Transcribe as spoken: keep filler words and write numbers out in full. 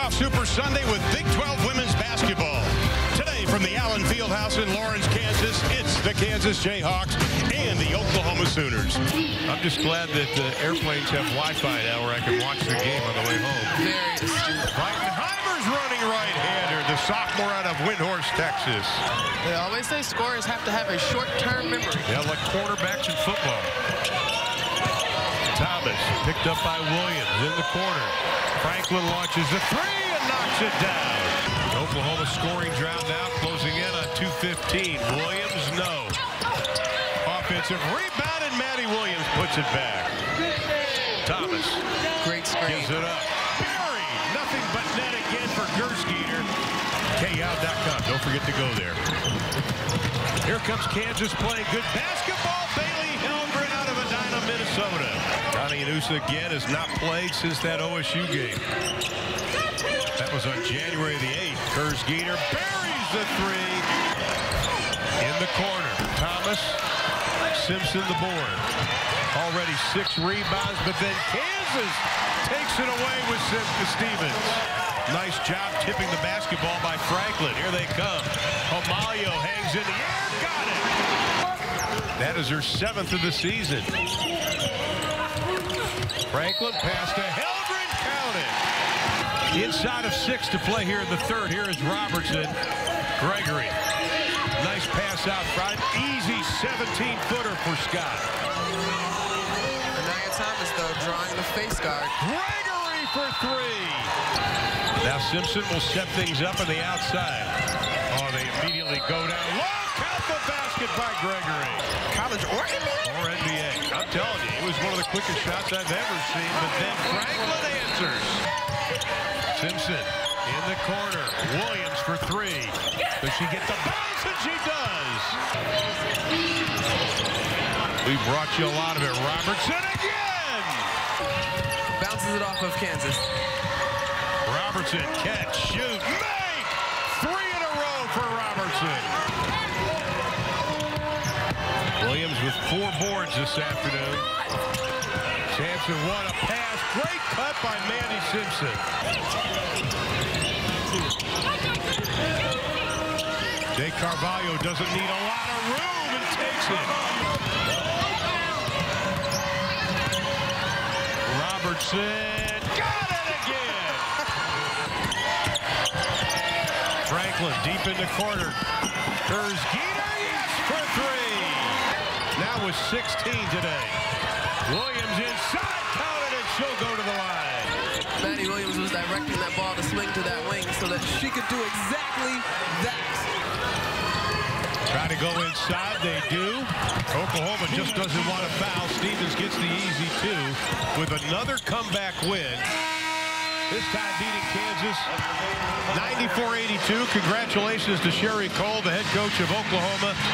off Super Sunday with Big twelve women's basketball. Today from the Allen Fieldhouse in Lawrence, Kansas, it's the Kansas Jayhawks and the Oklahoma Sooners. I'm just glad that the airplanes have Wi-Fi now where I can watch the game on the way home. Very astute. Breitenheimer's running right-hander, the sophomore out of Windhorst, Texas. They always say scorers have to have a short-term memory. Yeah, like quarterbacks in football. Thomas picked up by Williams in the corner. Franklin launches the three and knocks it down. Oklahoma scoring drought now, closing in on two fifteen. Williams, no. Offensive rebound, and Maddie Williams puts it back. Thomas. Great screen. Gives it up. Barry, nothing but net again for Gersgeter. K O dot com. Don't forget to go there. Here comes Kansas playing good basketball. Bailey Hellgren out of Edina, Minnesota. Connie Inusa again has not played since that O S U game. That was on January the eighth. Gersgeter buries the three. In the corner. Thomas. Simpson the board. Already six rebounds, but then Kansas takes it away with Stevens. Nice job tipping the basketball by Franklin. Here they come. Omalio hangs in the air. Got it. That is her seventh of the season. Franklin pass to Hellgren. Count it. Inside of six to play here in the third. Here is Robertson. Gregory. Nice pass out front. Easy seventeen footer for Scott. Anaya Thomas, though, drawing the face guard. Gregory for three. Now Simpson will set things up on the outside. Oh, they immediately go down low. Count the basket by Gregory. College or N B A? Or N B A. I'm telling you, it was one of the quickest shots I've ever seen. But then Franklin answers. Simpson in the corner. Williams for three. Does she get the bounce? And she does. We brought you a lot of it. Robertson again. Bounces it off of Kansas. Robertson, catch, shoot, make! Three in a row for Robertson. Williams with four boards this afternoon. Sampson, what a pass. Great cut by Mandy Simpson. Jay Carvalho doesn't need a lot of room and takes it. Robertson got it again. Franklin deep in the corner. Gersgeter, yes, for three. Now with sixteen today. Williams inside, counted it. She'll go to the line. Maddie Williams was directing that ball to swing to that wing so that she could do exactly that. Try to go inside, they do. Oklahoma just doesn't want to foul. Stevens gets the easy two with another comeback win. This time beating Kansas ninety-four eighty-two. Congratulations to Sherry Cole, the head coach of Oklahoma.